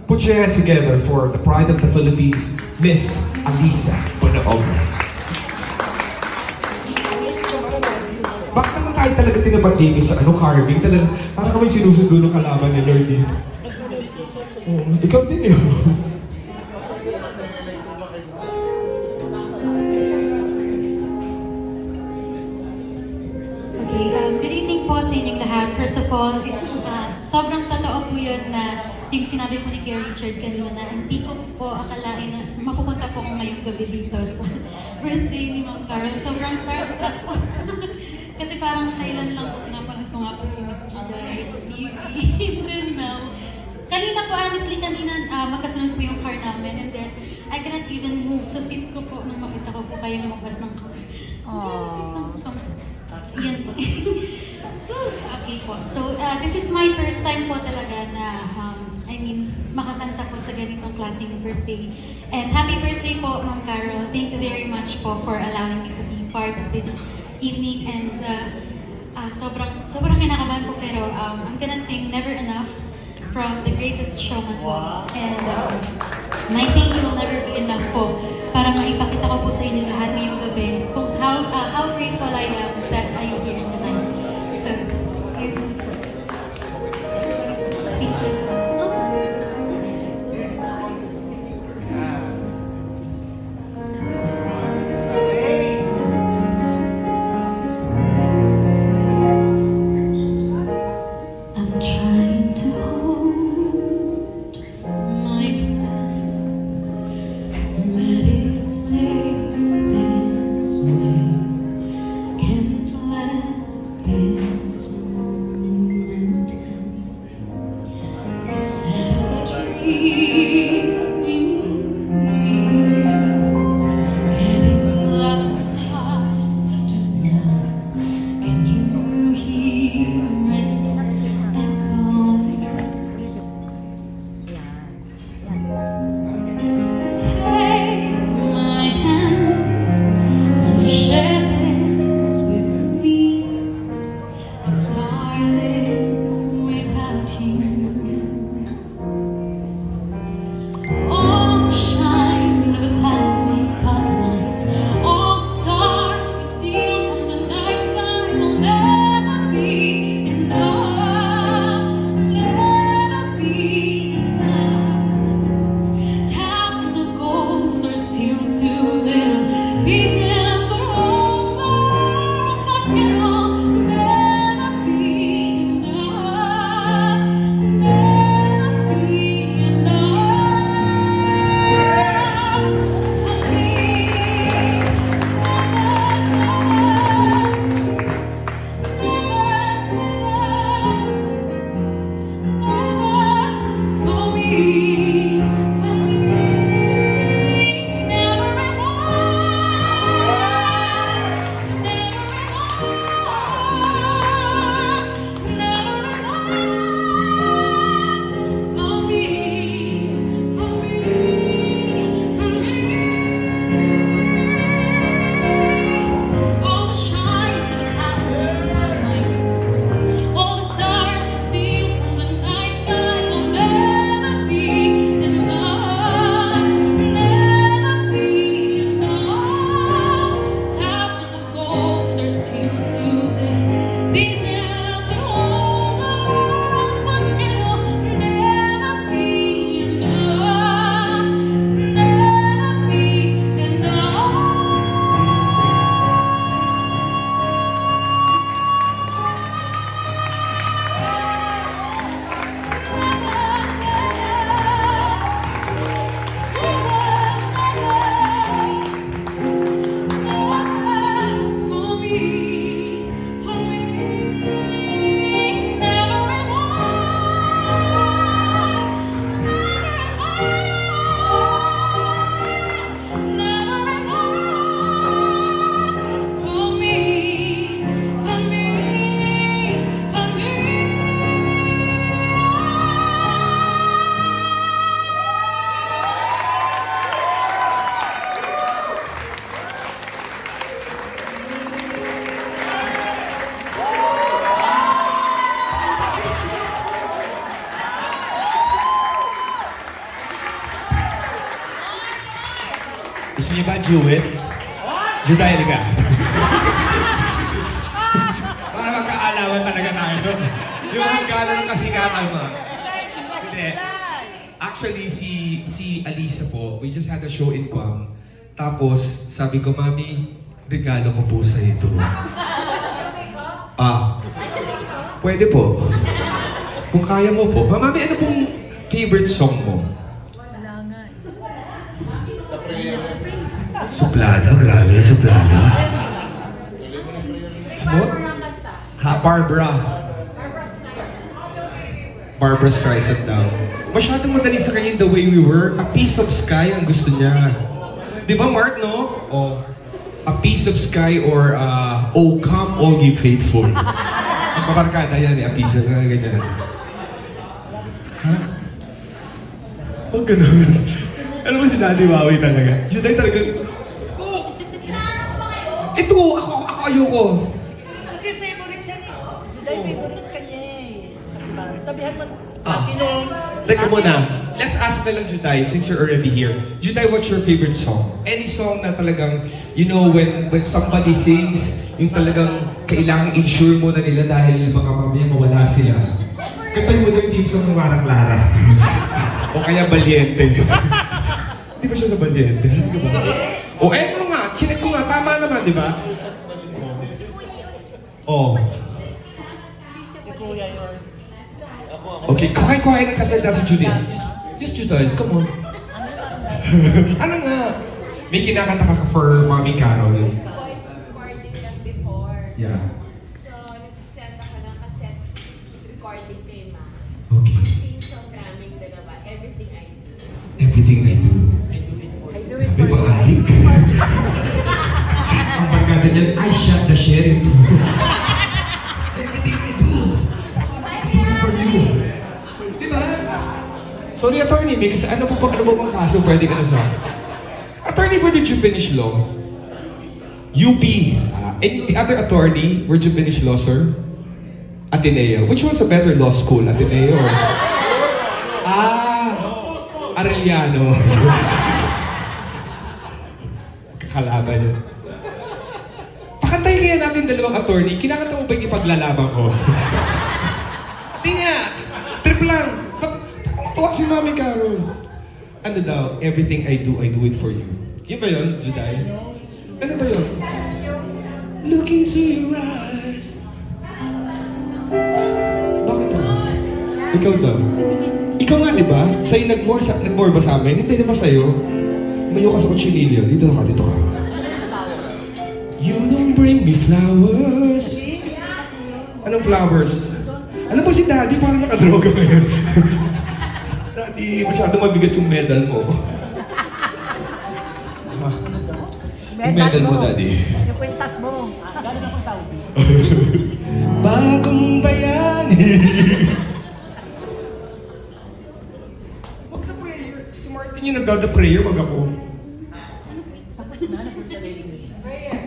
Put your hands together for the pride of the Philippines, Miss Alisa Bonoog. Bakit naman tayo talaga tinapat dito sa carving? Talaga, parang kami sinusundo ng kalaban ni Lord dito. Ikaw din yun. Okay, good evening po sa inyong lahat. First of all, it's sobrang totoo po yun na yung sinabi po ni Kuya Richard kanina na hindi ko po akalain na mapupunta po akong ngayong gabi dito sa birthday ni Ma'am Carol. Sobrang starstruck po. Kasi parang kailan lang po pinapanood ko nga po si Miss Chida sa TV. And then now, kanina po, honestly, kanina magkasunod po yung car namin. And then, I cannot even move sa seat ko po nung makita ko po kayo lumabas ng car. Yan po. Okay po. So, this is my first time po talaga na, makakanta po sa ganitong klaseng birthday. And happy birthday po, Ma'am Carol. Thank you very much po for allowing me to be part of this evening. And sobrang kinakabahan po, pero I'm gonna sing Never Enough from The Greatest Showman po. And my thank you will never be enough po para maipakita ko po sa inyo lahat ngayong gabi kung how grateful I am that I'm here tonight. So, here goes for it. Thank you. Gusto niyo ba duet? Juday, liga. Para magkaalaman talaga tayo. Yung hangganan ng kasikatan mo. Hindi. Actually, si Alisa po, we just had a show in Guam. Tapos, sabi ko, Mami, regalo ko po sa ito. Pwede po. Kung kaya mo po. Mami, ano pong favorite song mo? Wala nga. Suplada, grabe, suplada. Small? Ha, Barbara. Barbara Streisand daw. Masyadong madali sa kanya The Way We Were. A Piece of Sky ang gusto niya. Di ba, Mark, no? Oh. A Piece of Sky or Oh Come All Ye Faithful. Ang pabarkada yan eh, A Piece of Sky, ganyan. Ha? Huwag ganun. Alam mo si Daddy Maui talaga. Yun ay talaga. Ito, ako ayoko. Kasi favorite siya niya. Juday, favorite ka niya eh. Tabihan mo. Teka muna. Let's ask na lang, Juday, since you're already here. Juday, what's your favorite song? Any song na talagang, you know, when somebody sings, yung talagang kailangang insure mo na nila dahil baka mamaya mawala sila. Katay mo yung team song ng Mara Clara. O kaya Valiente. Di ba siya sa Valiente? O ano nga, chinek ko nga, tama naman, di ba? Oh. Okay, kuhay-kuhay nagsasalita si Judy. Yes, Judy, come on. Ano nga? May kinakanta ka for Mommy Carol. Voice recording lang before. Yeah. So, nagsisend ako ng cassette recording kay Ma. Okay. Ang theme song naming dalawa, Everything I Do. Everything I do. I do it May for you. pang-adik. Ang barkada niyan, I shot the sheriff. Everything I do. I do it for you. Diba? Sorry, attorney, may kasi ano ba bang kaso pwede ka na sa? Attorney, where did you finish law? UP. And the other attorney, where did you finish law, sir? Ateneo. Which one's a better law school? Ateneo or... Arellano. Kakalaban yun. Pakantay kaya natin dalawang attorney. Kinakanta mo ba yung ipaglalaban ko? Di nga. Trip lang. Matuwa si Mami Carol. Ano daw? Everything I do it for you. Yun ba yun, Juday? Ano ba yun? Look into your eyes. Bakit daw? Ikaw daw? Ikaw nga, di ba? Sa'yo nag-more ba sa amin? Hindi naman sa'yo. Mayo ka sa kutsililyo. Dito ka. You don't bring me flowers. Anong flowers? Ano ba si Daddy? Parang nakadroga ngayon. Daddy, masyado mabigat yung medal mo. Yung medal mo, Daddy. Yung kwintas mo. Galing ako Saudi. Bagong bayani. Wag na prayer. Si Martin yung nagdada prayer, wag ako. Tapos na, nag-sa